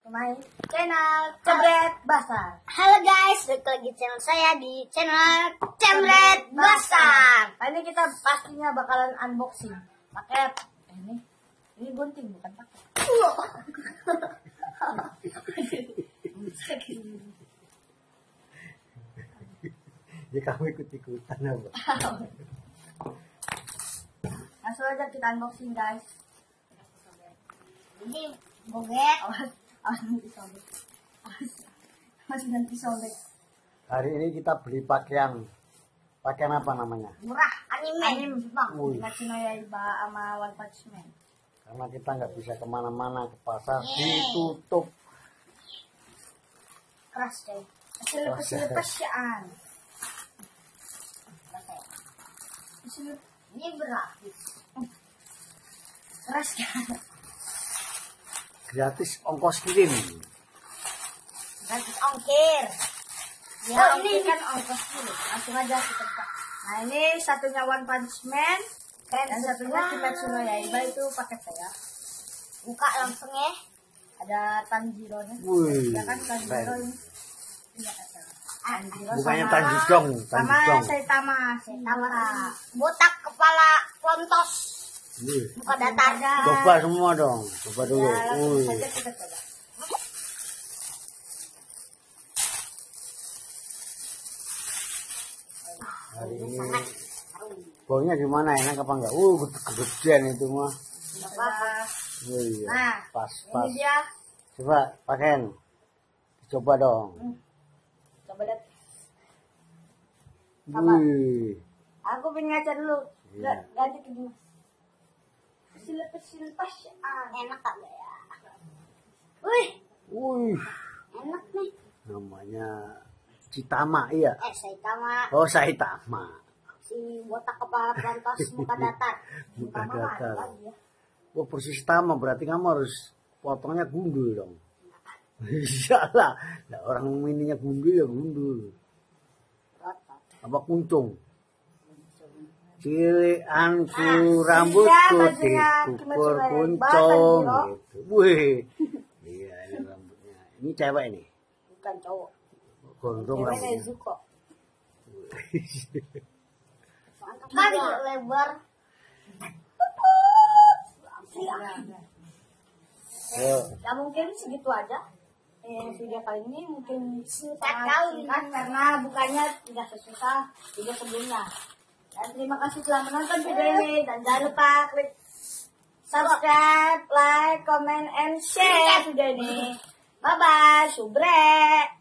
ke my channel Cemret Basar. Halo guys, balik lagi channel saya di channel Cemret Basar. Kali ini kita pastinya bakalan unboxing paket. Ini gunting bukan paket. Ya kamu ikut-ikutan apa? Langsung aja kita unboxing guys. Ini boget. Awas nanti sobek. Awas nanti sobek. Hari ini kita beli pakaian apa namanya? Murah, anime. Anime Jepang. Wih. Natsuno Yaiba sama One Punch Man. Karena kita nggak bisa kemana-mana ke pasar, Yeay. ditutup. Keras deh. Lepas-lepas yaan. Ini berlapis. Keras kan? Gratis ongkos kirim. Gratis ongkir. Ya, ini kan ongkos dulu. Langsung aja kita buka. Nah, ini satunya One Punch Man dan satunya Kimetsu no Yaiba itu paket saya. Buka langsung ya. Ada Tanjiro-nya. Wih, Ya kan Tanjiro keren. ini. Iya, Tanjiro Bukannya sama- Tanjidong, sama Tanjidong. Saitama. Botak kepala klontos. Wih. Muka datar. Coba semua dong, coba dulu. Ya, langsung Wih. saja kita coba. Hari ini Sangat. baunya gimana, enak apa enggak? Gede-gedean itu mah. Coba. Wih, Nah, pas. ini dia. Coba pakaian. Coba dong. Coba lihat. Apa? Wih. Aku pengen ngaca dulu. Iya. Ganti ke Dimas. Silepas Enak kagak ya? Wih, Wih. Enak nih. Namanya Citama, iya. Saitama. Oh, Saitama. Si botak kepala klontos muka datar. Muka Tama mah ada datar. lagi ya. Oh, persis sama. Berarti kamu harus potongnya gundul dong. Iyalah. Nah, orang mininya gundul ya gundul. Rotot. Apa kuncung? Cilianku Ah, rambutku iya, bajunya dikukur Kimetsu no Yaiba, kuncung Tanjiro. gitu. Wih. Iya, ini rambutnya. Ini cewek nih. Bukan cowok. Gondrong Ceweknya rambutnya. Zuko. Mantap kali lebar. Ayo. Ya mungkin segitu aja. Video kali ini mungkin Singkat sangat kali. singkat karena bukannya tidak sesusah video sebelumnya. Dan terima kasih telah menonton video ini dan jangan lupa klik subscribe, like, comment, and share video ini. Bye bye, subre.